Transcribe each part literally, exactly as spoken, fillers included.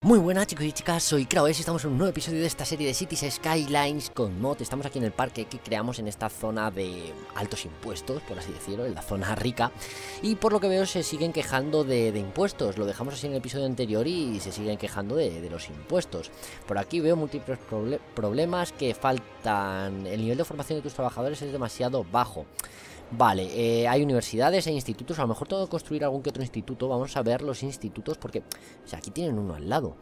Muy buenas chicos y chicas, soy Kraoes y estamos en un nuevo episodio de esta serie de Cities Skylines con mod. Estamos aquí en el parque que creamos en esta zona de altos impuestos, por así decirlo, en la zona rica. Y por lo que veo se siguen quejando de, de impuestos, lo dejamos así en el episodio anterior y se siguen quejando de, de los impuestos. Por aquí veo múltiples proble problemas que faltan, el nivel de formación de tus trabajadores es demasiado bajo. Vale, eh, hay universidades e institutos. A lo mejor tengo que construir algún que otro instituto. Vamos a ver los institutos porque, o sea, aquí tienen uno al lado.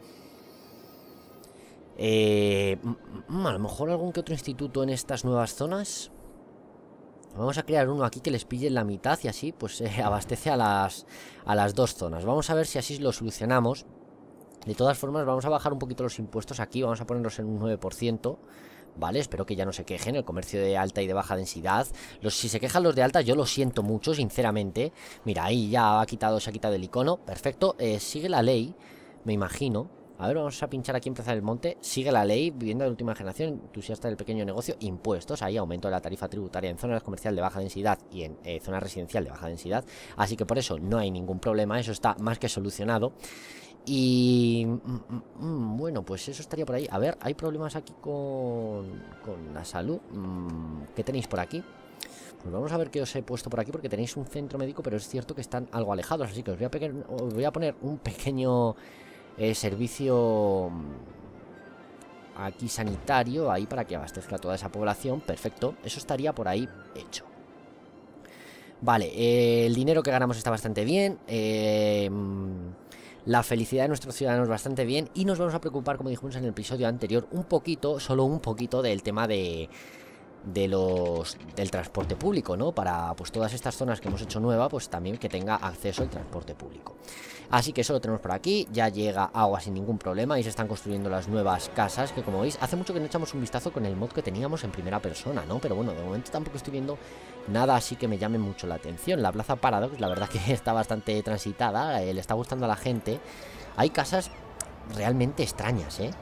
eh, A lo mejor algún que otro instituto en estas nuevas zonas. Vamos a crear uno aquí que les pille la mitad y así pues eh, abastece a las, a las dos zonas. Vamos a ver si así lo solucionamos. De todas formas vamos a bajar un poquito los impuestos aquí. Vamos a ponerlos en un nueve por ciento. Vale, espero que ya no se quejen el comercio de alta y de baja densidad. Los, si se quejan los de alta, yo lo siento mucho, sinceramente. Mira, ahí ya ha quitado, se ha quitado el icono. Perfecto, eh, sigue la ley, me imagino. A ver, vamos a pinchar aquí en Plaza del Monte. Sigue la ley, vivienda de última generación, entusiasta del pequeño negocio, impuestos. Ahí aumento de la tarifa tributaria en zonas comercial de baja densidad y en eh, zonas residencial de baja densidad. Así que por eso no hay ningún problema, eso está más que solucionado. Y mm, mm, bueno, pues eso estaría por ahí. A ver, hay problemas aquí con, con la salud. mm, ¿Qué tenéis por aquí? Pues vamos a ver qué os he puesto por aquí, porque tenéis un centro médico, pero es cierto que están algo alejados. Así que os voy a, pegar, os voy a poner un pequeño eh, servicio aquí sanitario, ahí para que abastezca a toda esa población. Perfecto, eso estaría por ahí hecho. Vale, eh, el dinero que ganamos está bastante bien. Eh... La felicidad de nuestros ciudadanos bastante bien. Y nos vamos a preocupar, como dijimos en el episodio anterior, un poquito, solo un poquito del tema de, de los del transporte público, ¿no? Para pues todas estas zonas que hemos hecho nueva, pues también que tenga acceso al transporte público. Así que eso lo tenemos por aquí. Ya llega agua sin ningún problema y se están construyendo las nuevas casas, que como veis, hace mucho que no echamos un vistazo con el mod que teníamos en primera persona, ¿no? Pero bueno, de momento tampoco estoy viendo nada así que me llame mucho la atención. La Plaza Paradox, la verdad que está bastante transitada, eh, le está gustando a la gente. Hay casas realmente extrañas, ¿eh?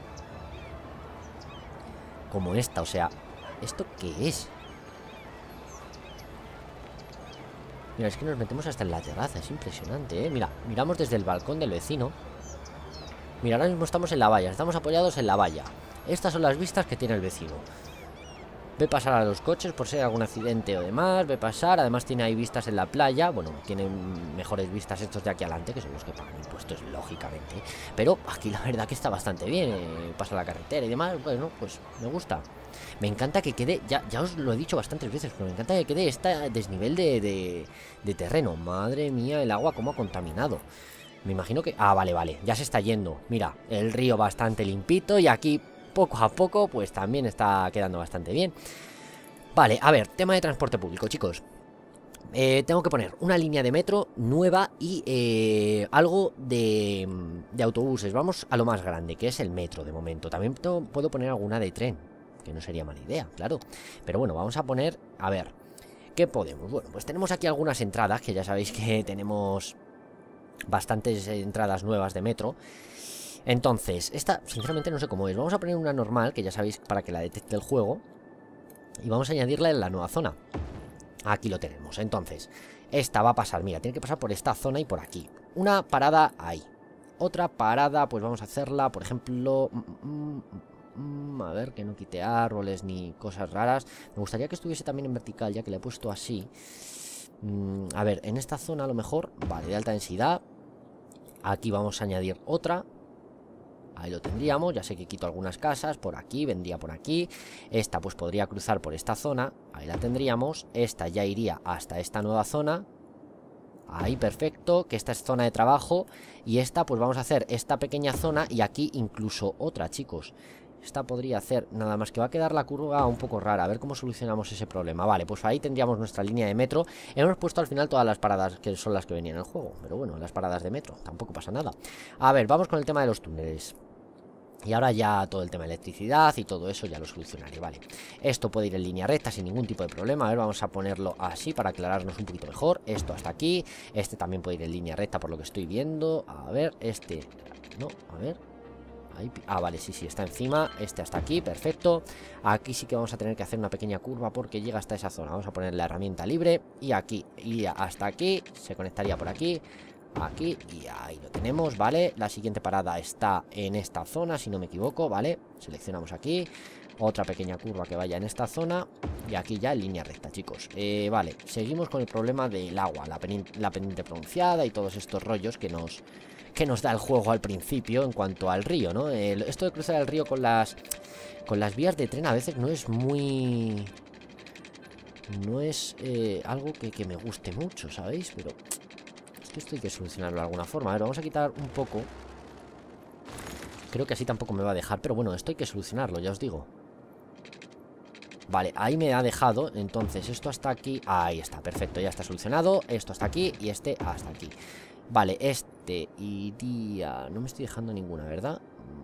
Como esta, o sea, ¿esto qué es? Mira, es que nos metemos hasta en la terraza, es impresionante, ¿eh? Mira, miramos desde el balcón del vecino. Mira, ahora mismo estamos en la valla, estamos apoyados en la valla. Estas son las vistas que tiene el vecino. Ve pasar a los coches por si hay algún accidente o demás. Ve pasar, además tiene ahí vistas en la playa. Bueno, tiene mejores vistas estos de aquí adelante, que son los que pagan impuestos, lógicamente. Pero aquí la verdad que está bastante bien, eh, pasa la carretera y demás. Bueno, pues me gusta. Me encanta que quede, ya, ya os lo he dicho bastantes veces, pero me encanta que quede este desnivel de, de, de terreno. Madre mía, el agua cómo ha contaminado. Me imagino que... Ah, vale, vale, ya se está yendo. Mira, el río bastante limpito y aquí... poco a poco, pues también está quedando bastante bien. Vale, a ver, tema de transporte público, chicos. eh, Tengo que poner una línea de metro nueva y eh, algo de, de autobuses. Vamos a lo más grande, que es el metro de momento. También tengo, puedo poner alguna de tren, que no sería mala idea, claro. Pero bueno, vamos a poner, a ver, ¿qué podemos? Bueno, pues tenemos aquí algunas entradas, que ya sabéis que tenemos bastantes entradas nuevas de metro. Entonces, esta sinceramente no sé cómo es. Vamos a poner una normal, que ya sabéis, para que la detecte el juego. Y vamos a añadirla en la nueva zona. Aquí lo tenemos. Entonces, esta va a pasar, mira, tiene que pasar por esta zona y por aquí. Una parada ahí. Otra parada, pues vamos a hacerla, por ejemplo... Mm, mm, a ver, que no quite árboles ni cosas raras. Me gustaría que estuviese también en vertical, ya que le he puesto así. Mm, a ver, en esta zona a lo mejor... Vale, de alta densidad. Aquí vamos a añadir otra. Ahí lo tendríamos, ya sé que quito algunas casas. Por aquí, vendría por aquí. Esta pues podría cruzar por esta zona. Ahí la tendríamos, esta ya iría hasta esta nueva zona. Ahí, perfecto, que esta es zona de trabajo. Y esta pues vamos a hacer esta pequeña zona. Y aquí incluso otra, chicos. Esta podría hacer, nada más que va a quedar la curva un poco rara. A ver cómo solucionamos ese problema. Vale, pues ahí tendríamos nuestra línea de metro. Hemos puesto al final todas las paradas que son las que venían en el juego. Pero bueno, las paradas de metro, tampoco pasa nada. A ver, vamos con el tema de los túneles. Y ahora ya todo el tema de electricidad y todo eso ya lo solucionaré, vale. Esto puede ir en línea recta sin ningún tipo de problema. A ver, vamos a ponerlo así para aclararnos un poquito mejor. Esto hasta aquí. Este también puede ir en línea recta por lo que estoy viendo. A ver, este... No, a ver... Ahí... Ah, vale, sí, sí, está encima. Este hasta aquí, perfecto. Aquí sí que vamos a tener que hacer una pequeña curva porque llega hasta esa zona. Vamos a poner la herramienta libre. Y aquí iría hasta aquí. Se conectaría por aquí. aquí y ahí lo tenemos, ¿vale? La siguiente parada está en esta zona, si no me equivoco, ¿vale? Seleccionamos aquí. Otra pequeña curva que vaya en esta zona. Y aquí ya en línea recta, chicos. eh, Vale, seguimos con el problema del agua, la, la pendiente pronunciada y todos estos rollos que nos, que nos da el juego al principio en cuanto al río, ¿no? El, esto de cruzar el río con las, con las vías de tren a veces no es muy... No es eh, algo que, que me guste mucho, ¿sabéis? Pero es que esto hay que solucionarlo de alguna forma. A ver, vamos a quitar un poco. Creo que así tampoco me va a dejar, pero bueno, esto hay que solucionarlo, ya os digo. Vale, ahí me ha dejado. Entonces esto hasta aquí. Ahí está, perfecto, ya está solucionado. Esto hasta aquí y este hasta aquí. Vale, este iría... No me estoy dejando ninguna, ¿verdad?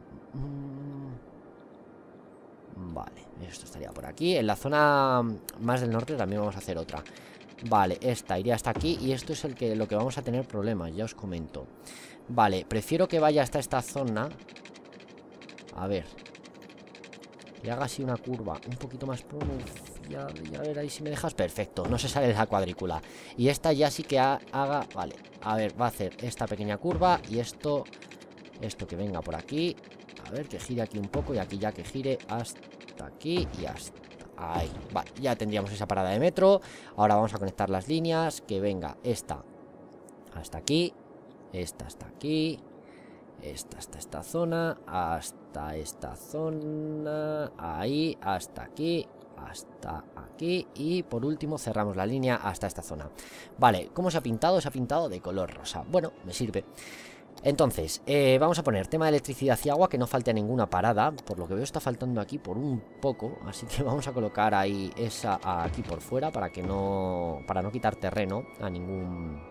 Vale, esto estaría por aquí. En la zona más del norte también vamos a hacer otra. Vale, esta iría hasta aquí. Y esto es el que, lo que vamos a tener problemas, ya os comento. Vale, prefiero que vaya hasta esta zona. A ver, y haga así una curva un poquito más pronunciada. Y a ver, ahí si me dejas. Perfecto, no se sale de la cuadrícula. Y esta ya sí que ha, haga... Vale, a ver, va a hacer esta pequeña curva. Y esto, esto que venga por aquí. A ver, que gire aquí un poco. Y aquí ya que gire hasta aquí y hasta ahí. Vale, ya tendríamos esa parada de metro. Ahora vamos a conectar las líneas. Que venga esta hasta aquí, esta hasta aquí, esta hasta esta zona, hasta esta zona, ahí, hasta aquí, hasta aquí. Y por último cerramos la línea hasta esta zona. Vale, ¿cómo se ha pintado? Se ha pintado de color rosa. Bueno, me sirve. Entonces, eh, vamos a poner tema de electricidad y agua, que no falte a ninguna parada. Por lo que veo está faltando aquí por un poco. Así que vamos a colocar ahí esa aquí por fuera, para que no, para no quitar terreno a ningún...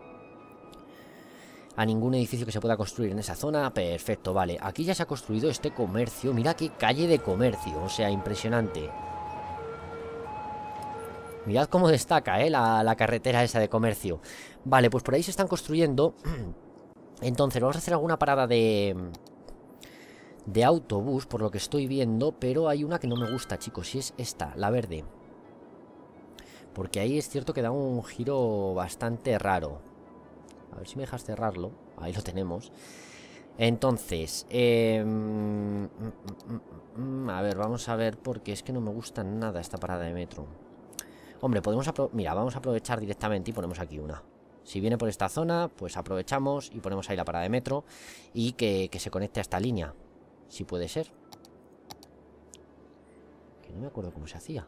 a ningún edificio que se pueda construir en esa zona. Perfecto, vale, aquí ya se ha construido este comercio. Mira qué calle de comercio, o sea, impresionante. Mirad cómo destaca, eh, la, la carretera esa de comercio. Vale, pues por ahí se están construyendo. Entonces vamos a hacer alguna parada de... de autobús, por lo que estoy viendo. Pero hay una que no me gusta, chicos, y es esta, la verde. Porque ahí es cierto que da un giro bastante raro. A ver si me dejas cerrarlo. Ahí lo tenemos. Entonces, eh, mm, mm, mm, a ver, vamos a ver, porque es que no me gusta nada esta parada de metro. Hombre, podemos aprovechar. Mira, vamos a aprovechar directamente y ponemos aquí una. Si viene por esta zona, pues aprovechamos y ponemos ahí la parada de metro. Y que, que se conecte a esta línea, si puede ser. Que no me acuerdo cómo se hacía.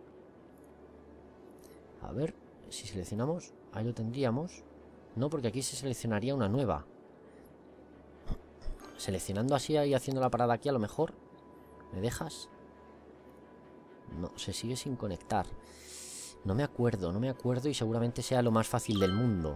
A ver, si seleccionamos, ahí lo tendríamos. No, porque aquí se seleccionaría una nueva. Seleccionando así y haciendo la parada aquí, a lo mejor. ¿Me dejas? No, se sigue sin conectar. No me acuerdo, no me acuerdo. Y seguramente sea lo más fácil del mundo.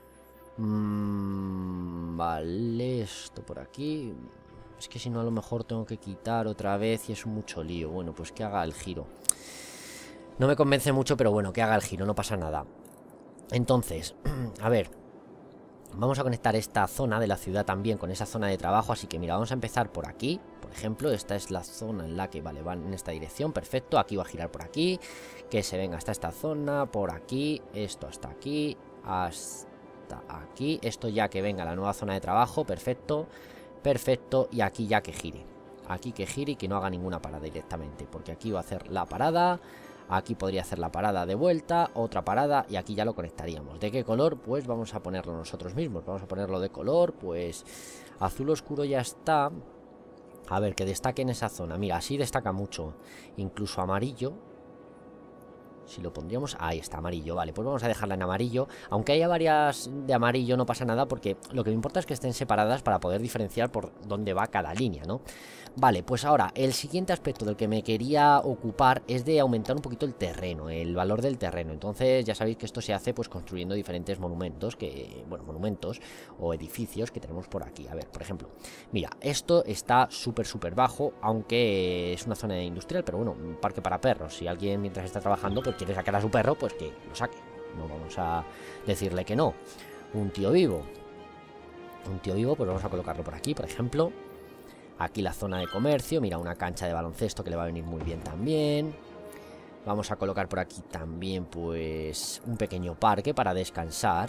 mm, Vale, esto por aquí. Es que si no, a lo mejor tengo que quitar otra vez y es mucho lío. Bueno, pues que haga el giro. No me convence mucho, pero bueno, que haga el giro, no pasa nada. Entonces, a ver, vamos a conectar esta zona de la ciudad también con esa zona de trabajo. Así que mira, vamos a empezar por aquí. Por ejemplo, esta es la zona en la que, vale, van en esta dirección, perfecto. Aquí va a girar por aquí, que se venga hasta esta zona, por aquí, esto hasta aquí, hasta aquí. Esto ya que venga a la nueva zona de trabajo, perfecto, perfecto. Y aquí ya que gire, aquí que gire y que no haga ninguna parada directamente, porque aquí va a hacer la parada. Aquí podría hacer la parada de vuelta, otra parada, y aquí ya lo conectaríamos. ¿De qué color? Pues vamos a ponerlo nosotros mismos. Vamos a ponerlo de color, pues azul oscuro ya está. A ver, que destaque en esa zona. Mira, así destaca mucho. Incluso amarillo. Si lo pondríamos... Ahí está, amarillo. Vale, pues vamos a dejarla en amarillo. Aunque haya varias de amarillo no pasa nada, porque lo que me importa es que estén separadas para poder diferenciar por dónde va cada línea, ¿no? Vale, pues ahora, el siguiente aspecto del que me quería ocupar es de aumentar un poquito el terreno, el valor del terreno. Entonces, ya sabéis que esto se hace pues construyendo diferentes monumentos, que, bueno, monumentos o edificios que tenemos por aquí. A ver, por ejemplo, mira, esto está súper, súper bajo, aunque es una zona industrial, pero bueno, un parque para perros. Si alguien mientras está trabajando pues quiere sacar a su perro, pues que lo saque. No vamos a decirle que no. Un tío vivo. Un tío vivo, pues vamos a colocarlo por aquí, por ejemplo. Aquí la zona de comercio, mira, una cancha de baloncesto que le va a venir muy bien también. Vamos a colocar por aquí también, pues, un pequeño parque para descansar.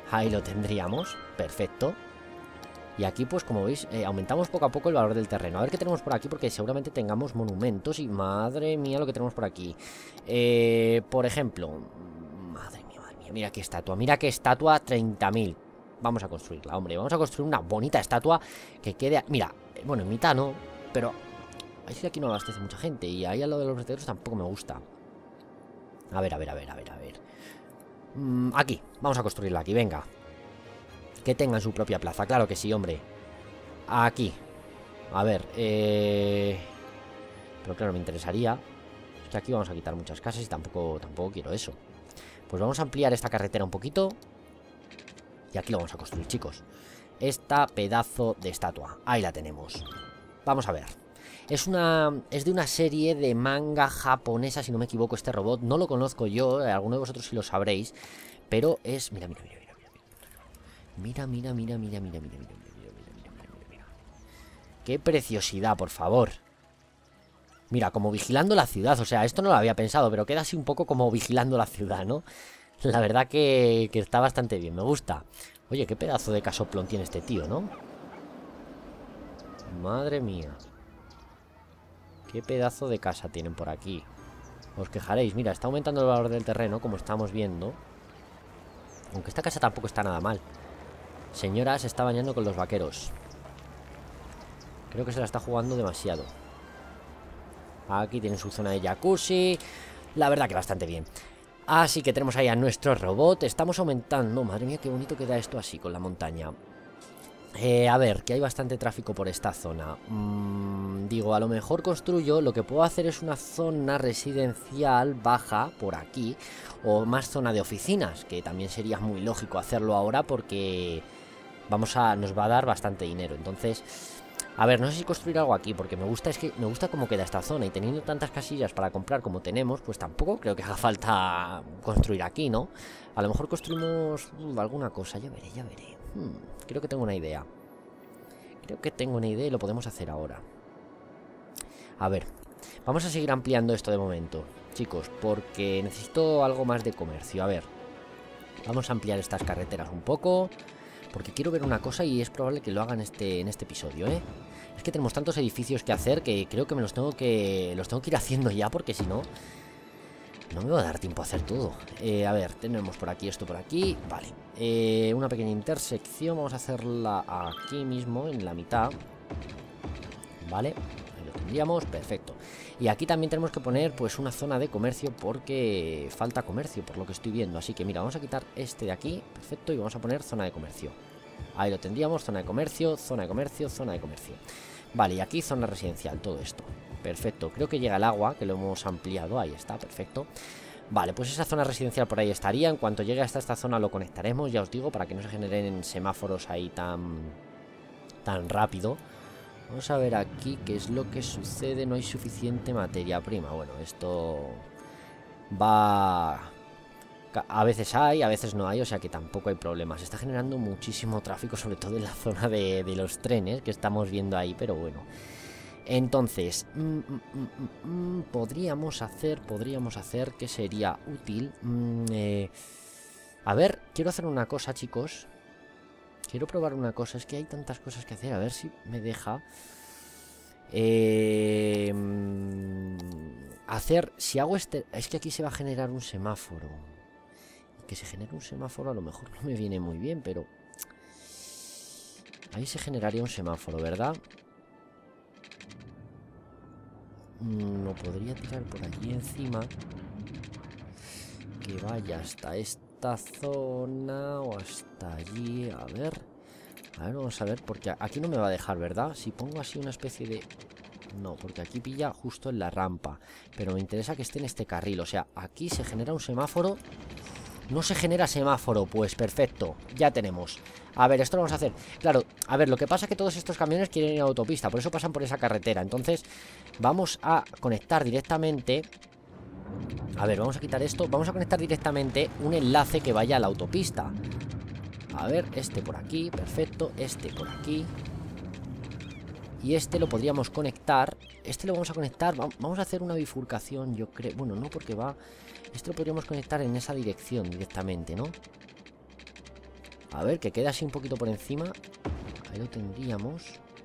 Ahí lo tendríamos. Perfecto. Y aquí, pues como veis, eh, aumentamos poco a poco el valor del terreno. A ver qué tenemos por aquí, porque seguramente tengamos monumentos. Y madre mía lo que tenemos por aquí. Eh, por ejemplo... Madre mía, madre mía. Mira qué estatua. Mira qué estatua, treinta mil. Vamos a construirla, hombre. Vamos a construir una bonita estatua que quede... Mira, bueno, en mitad no, pero... Ahí sí, aquí no abastece mucha gente. Y ahí al lado de los vertederos tampoco me gusta. A ver, a ver, a ver, a ver, a ver. Mm, aquí, vamos a construirla aquí, venga. Que tengan su propia plaza, claro que sí, hombre. Aquí. A ver, eh... pero claro, me interesaría. Es que aquí vamos a quitar muchas casas y tampoco, tampoco quiero eso. Pues vamos a ampliar esta carretera un poquito. Y aquí lo vamos a construir, chicos. Esta pedazo de estatua. Ahí la tenemos. Vamos a ver. Es una es de una serie de manga japonesa, si no me equivoco, este robot. No lo conozco yo, alguno de vosotros sí lo sabréis. Pero es... Mira, mira, mira, mira, mira. Mira, mira, mira, mira, mira, mira, mira, mira, mira, mira, mira, mira. Qué preciosidad, por favor. Mira, como vigilando la ciudad. O sea, esto no lo había pensado, pero queda así un poco como vigilando la ciudad, ¿no? La verdad que, que está bastante bien, me gusta. Oye, qué pedazo de casoplón tiene este tío, ¿no? Madre mía. Qué pedazo de casa tienen por aquí. Os quejaréis, mira, está aumentando el valor del terreno, como estamos viendo. Aunque esta casa tampoco está nada mal. Señora se está bañando con los vaqueros. Creo que se la está jugando demasiado. Aquí tienen su zona de jacuzzi. La verdad que bastante bien. Así que tenemos ahí a nuestro robot. Estamos aumentando. Madre mía, qué bonito queda esto así con la montaña. Eh, a ver, que hay bastante tráfico por esta zona. mm, Digo, a lo mejor construyo. Lo que puedo hacer es una zona residencial baja por aquí. O más zona de oficinas, que también sería muy lógico hacerlo ahora, porque vamos a, nos va a dar bastante dinero. Entonces, a ver, no sé si construir algo aquí, porque me gusta, es que me gusta cómo queda esta zona. Y teniendo tantas casillas para comprar como tenemos, pues tampoco creo que haga falta construir aquí, ¿no? A lo mejor construimos uh, alguna cosa, ya veré, ya veré. Hmm, creo que tengo una idea. Creo que tengo una idea y lo podemos hacer ahora. A ver, vamos a seguir ampliando esto de momento, chicos, porque necesito algo más de comercio. A ver, vamos a ampliar estas carreteras un poco, porque quiero ver una cosa y es probable que lo hagan este, en este episodio, ¿eh? Es que tenemos tantos edificios que hacer que creo que me los tengo que los tengo que ir haciendo ya, porque si no, no me va a dar tiempo a hacer todo. Eh, a ver, tenemos por aquí esto por aquí. Vale, eh, una pequeña intersección. Vamos a hacerla aquí mismo, en la mitad. Vale, ahí lo tendríamos, perfecto. Y aquí también tenemos que poner pues una zona de comercio, porque falta comercio, por lo que estoy viendo. Así que mira, vamos a quitar este de aquí, perfecto, y vamos a poner zona de comercio. Ahí lo tendríamos, zona de comercio, zona de comercio, zona de comercio. Vale, y aquí zona residencial, todo esto. Perfecto, creo que llega el agua, que lo hemos ampliado, ahí está, perfecto. Vale, pues esa zona residencial por ahí estaría. En cuanto llegue hasta esta zona lo conectaremos, ya os digo, para que no se generen semáforos ahí tan, tan rápido. Vamos a ver aquí qué es lo que sucede. No hay suficiente materia prima. Bueno, esto va... A veces hay, a veces no hay, o sea que tampoco hay problemas. Se está generando muchísimo tráfico, sobre todo en la zona de, de los trenes que estamos viendo ahí, pero bueno. Entonces, mm, mm, mm, mm, podríamos hacer, podríamos hacer, que sería útil. Mm, eh, a ver, quiero hacer una cosa, chicos. Quiero probar una cosa, es que hay tantas cosas que hacer, a ver si me deja. Eh, mm, hacer, si hago este, es que aquí se va a generar un semáforo. Que se genere un semáforo a lo mejor no me viene muy bien, pero ahí se generaría un semáforo, ¿verdad? No podría tirar por allí encima, que vaya hasta esta zona o hasta allí. A ver, a ver, vamos a ver, porque aquí no me va a dejar, ¿verdad? Si pongo así una especie de... No, porque aquí pilla justo en la rampa, pero me interesa que esté en este carril. O sea, aquí se genera un semáforo. No se genera semáforo, pues perfecto, ya tenemos. A ver, esto lo vamos a hacer. Claro, a ver, lo que pasa es que todos estos camiones quieren ir a autopista, por eso pasan por esa carretera. Entonces, vamos a conectar directamente. A ver, vamos a quitar esto. Vamos a conectar directamente un enlace que vaya a la autopista. A ver, este por aquí, perfecto. Este por aquí. Y este lo podríamos conectar. Este lo vamos a conectar, vamos a hacer una bifurcación, yo creo. Bueno, no, porque va... Este lo podríamos conectar en esa dirección directamente, ¿no? A ver, que quede así un poquito por encima. Ahí lo tendríamos.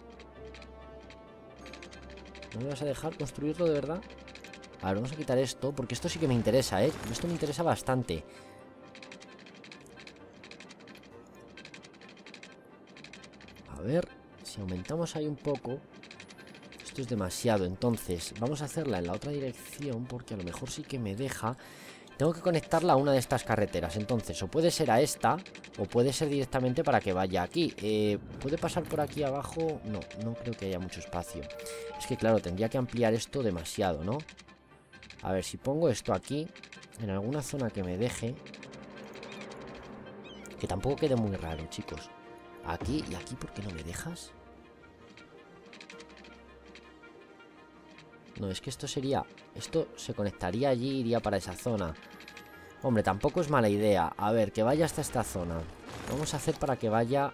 ¿No me vas a dejar construirlo de verdad? A ver, vamos a quitar esto, porque esto sí que me interesa, ¿eh? Esto me interesa bastante. A ver, si aumentamos ahí un poco. Esto es demasiado, entonces vamos a hacerla en la otra dirección, porque a lo mejor sí que me deja. Tengo que conectarla a una de estas carreteras. Entonces, o puede ser a esta, o puede ser directamente para que vaya aquí. eh, ¿Puede pasar por aquí abajo? No, no creo que haya mucho espacio. Es que claro, tendría que ampliar esto demasiado, ¿no? A ver, si pongo esto aquí, en alguna zona que me deje, que tampoco quede muy raro, chicos. Aquí y aquí, ¿por qué no me dejas? No, es que esto sería... Esto se conectaría allí, iría para esa zona. Hombre, tampoco es mala idea. A ver, que vaya hasta esta zona. Vamos a hacer para que vaya...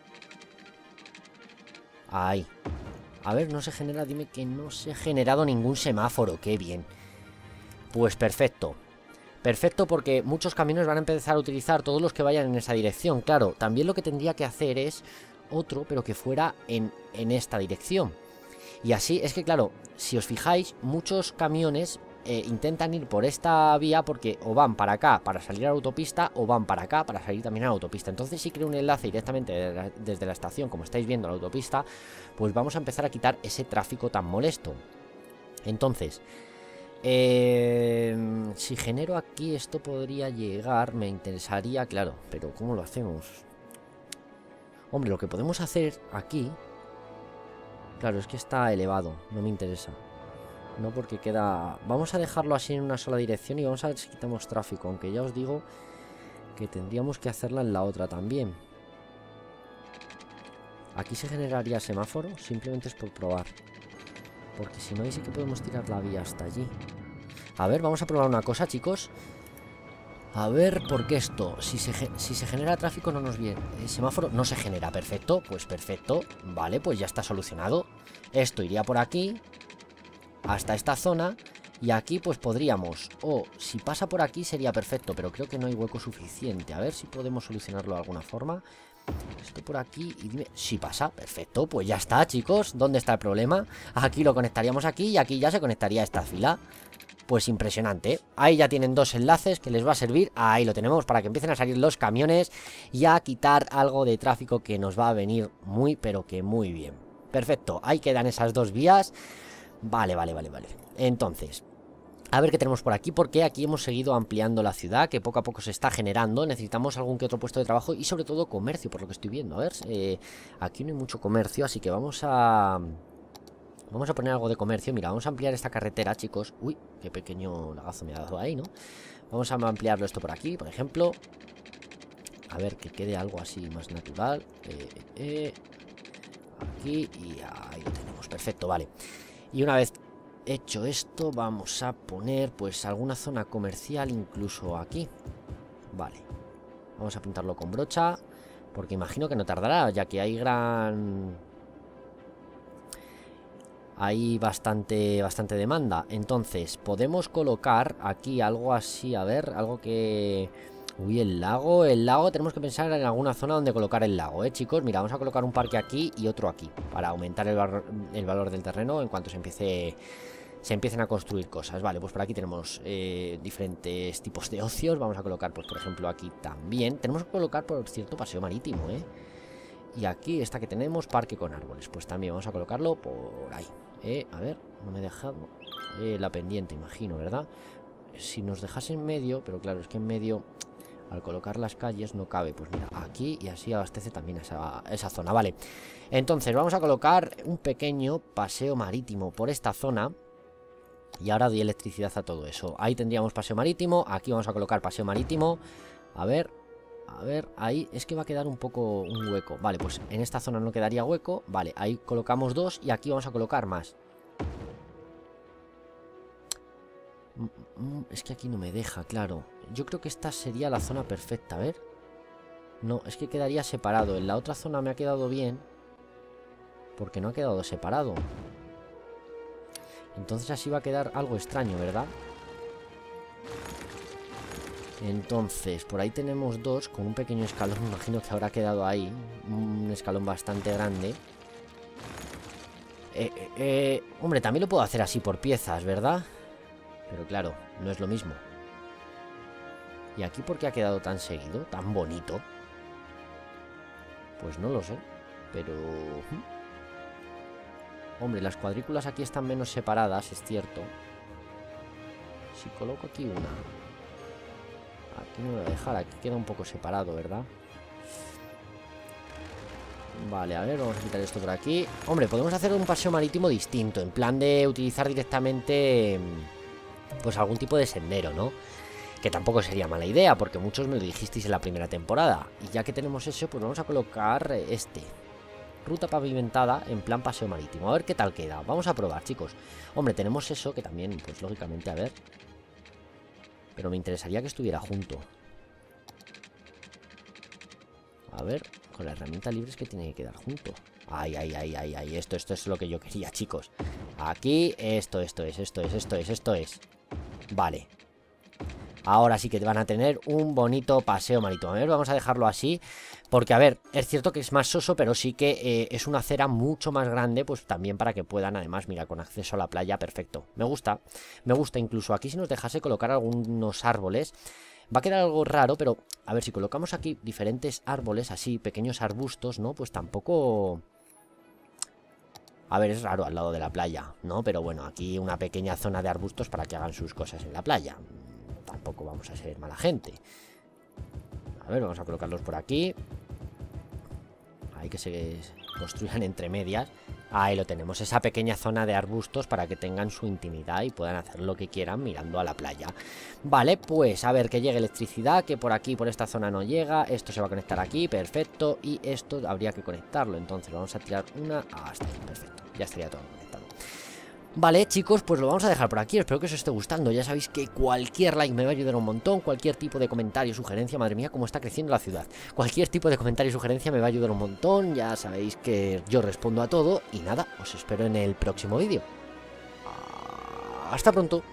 Ahí. A ver, no se genera... Dime que no se ha generado ningún semáforo. Qué bien. Pues perfecto. Perfecto, porque muchos caminos van a empezar a utilizar todos los que vayan en esa dirección. Claro, también lo que tendría que hacer es otro, pero que fuera en, en esta dirección. Y así, es que claro, si os fijáis, muchos camiones eh, intentan ir por esta vía porque o van para acá para salir a la autopista o van para acá para salir también a la autopista. Entonces si creo un enlace directamente de la, desde la estación, como estáis viendo, a la autopista, pues vamos a empezar a quitar ese tráfico tan molesto. Entonces, eh, si genero aquí, esto podría llegar, me interesaría, claro, pero ¿cómo lo hacemos? Hombre, lo que podemos hacer aquí... Claro, es que está elevado, no me interesa. No, porque queda... Vamos a dejarlo así en una sola dirección y vamos a ver si quitamos tráfico. Aunque ya os digo que tendríamos que hacerla en la otra también. Aquí se generaría semáforo, simplemente es por probar. Porque si no, ahí sí que podemos tirar la vía hasta allí. A ver, vamos a probar una cosa, chicos. A ver, ¿por qué esto? Si se, si se genera tráfico no nos viene. El semáforo no se genera, perfecto. Pues perfecto, vale, pues ya está solucionado. Esto iría por aquí hasta esta zona. Y aquí pues podríamos, o si pasa por aquí sería perfecto, pero creo que no hay hueco suficiente. A ver si podemos solucionarlo de alguna forma. Esto por aquí y dime, si pasa, perfecto, pues ya está, chicos. ¿Dónde está el problema? Aquí lo conectaríamos aquí y aquí ya se conectaría esta fila. Pues impresionante, ahí ya tienen dos enlaces que les va a servir, ahí lo tenemos, para que empiecen a salir los camiones y a quitar algo de tráfico que nos va a venir muy, pero que muy bien. Perfecto, ahí quedan esas dos vías. Vale, vale, vale, vale. Entonces, a ver qué tenemos por aquí, porque aquí hemos seguido ampliando la ciudad, que poco a poco se está generando. Necesitamos algún que otro puesto de trabajo y sobre todo comercio, por lo que estoy viendo. A ver, eh, aquí no hay mucho comercio, así que vamos a... Vamos a poner algo de comercio. Mira, vamos a ampliar esta carretera, chicos. Uy, qué pequeño lagazo me ha dado ahí, ¿no? Vamos a ampliarlo esto por aquí, por ejemplo. A ver, que quede algo así más natural. Eh, eh, aquí y ahí lo tenemos. Perfecto, vale. Y una vez hecho esto, vamos a poner pues alguna zona comercial incluso aquí. Vale. Vamos a pintarlo con brocha, porque imagino que no tardará, ya que hay gran... Hay bastante, bastante demanda. Entonces, podemos colocar aquí algo así, a ver, algo que... Uy, el lago, el lago, tenemos que pensar en alguna zona donde colocar el lago, ¿eh, chicos? Mira, vamos a colocar un parque aquí y otro aquí, para aumentar el, valor, el valor del terreno en cuanto se empiece... Se empiecen a construir cosas. Vale, pues por aquí tenemos eh, diferentes tipos de ocios. Vamos a colocar, pues por ejemplo, aquí también. Tenemos que colocar, por cierto, paseo marítimo, ¿eh? Y aquí esta que tenemos, parque con árboles. Pues también vamos a colocarlo por ahí. Eh, a ver, no me he dejado eh, la pendiente, imagino, ¿verdad? Si nos dejase en medio, pero claro, es que en medio, al colocar las calles, no cabe. Pues mira, aquí y así abastece también esa, esa zona, vale. Entonces vamos a colocar un pequeño paseo marítimo por esta zona. Y ahora doy electricidad a todo eso. Ahí tendríamos paseo marítimo, aquí vamos a colocar paseo marítimo. A ver... A ver, ahí es que va a quedar un poco un hueco. Vale, pues en esta zona no quedaría hueco. Vale, ahí colocamos dos y aquí vamos a colocar más. Es que aquí no me deja, claro. Yo creo que esta sería la zona perfecta, a ver. No, es que quedaría separado. En la otra zona me ha quedado bien, porque no ha quedado separado. Entonces así va a quedar algo extraño, ¿verdad? Entonces, por ahí tenemos dos con un pequeño escalón. Me imagino que habrá quedado ahí un escalón bastante grande. Eh, eh, eh, hombre, también lo puedo hacer así por piezas, ¿verdad? Pero claro, no es lo mismo. ¿Y aquí por qué ha quedado tan seguido? Tan bonito. Pues no lo sé. Pero... Hombre, las cuadrículas aquí están menos separadas, es cierto. Si coloco aquí una... Aquí no me voy a dejar, aquí queda un poco separado, ¿verdad? Vale, a ver, vamos a quitar esto por aquí. Hombre, podemos hacer un paseo marítimo distinto, en plan de utilizar directamente pues algún tipo de sendero, ¿no? Que tampoco sería mala idea, porque muchos me lo dijisteis en la primera temporada. Y ya que tenemos eso, pues vamos a colocar este. Ruta pavimentada en plan paseo marítimo. A ver qué tal queda. Vamos a probar, chicos. Hombre, tenemos eso que también, pues lógicamente, a ver. Pero me interesaría que estuviera junto. A ver, con la herramienta libre es que tiene que quedar junto. Ay, ay, ay, ay, ay. Esto, esto es lo que yo quería, chicos. Aquí, esto, esto es, esto es, esto es, esto es. Vale. Ahora sí que van a tener un bonito paseo marítimo. A ver, vamos a dejarlo así. Porque, a ver, es cierto que es más soso, pero sí que eh, es una acera mucho más grande, pues también para que puedan, además, mira, con acceso a la playa, perfecto. Me gusta, me gusta incluso aquí si nos dejase colocar algunos árboles. Va a quedar algo raro, pero, a ver, si colocamos aquí diferentes árboles, así, pequeños arbustos, ¿no? Pues tampoco... A ver, es raro al lado de la playa, ¿no? Pero bueno, aquí una pequeña zona de arbustos para que hagan sus cosas en la playa. Tampoco vamos a ser mala gente. A ver, vamos a colocarlos por aquí. Hay que se construyan entre medias. Ahí lo tenemos, esa pequeña zona de arbustos para que tengan su intimidad y puedan hacer lo que quieran mirando a la playa. Vale, pues a ver, que llegue electricidad, que por aquí, por esta zona no llega. Esto se va a conectar aquí, perfecto. Y esto habría que conectarlo, entonces vamos a tirar una hasta ahí, perfecto. Ya estaría todo conectado. Vale, chicos, pues lo vamos a dejar por aquí. Espero que os esté gustando. Ya sabéis que cualquier like me va a ayudar un montón. Cualquier tipo de comentario, sugerencia. Madre mía, cómo está creciendo la ciudad. Cualquier tipo de comentario y sugerencia me va a ayudar un montón. Ya sabéis que yo respondo a todo. Y nada, os espero en el próximo vídeo. Hasta pronto.